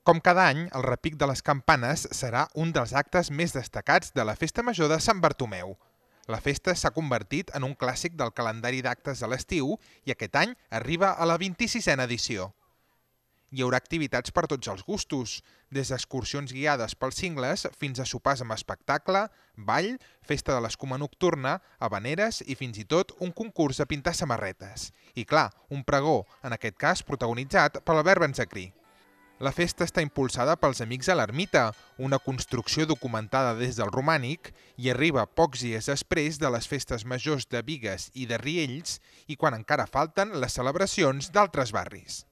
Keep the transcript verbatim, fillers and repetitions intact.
Com cada any, el repic de les campanes serà un dels actes més destacats de la Festa Major de Sant Bartomeu. La festa s'ha convertit en un clàssic del calendari d'actes de l'estiu i aquest any arriba a la vint-i-sisena edició. Hi haurà activitats per tots els gustos, des d'excursions guiades pels cingles fins a sopars amb espectacle, ball, festa de l'escuma nocturna, habaneres i fins i tot un concurs de pintar samarretes. I clar, un pregó, en aquest cas protagonitzat per Albert Benzecrí. La festa està impulsada pels Amics a l'Ermita, una construcció documentada des del romànic i arriba pocs dies després de les festes majors de Bigues i de Riells i quan encara falten les celebracions d'altres barris.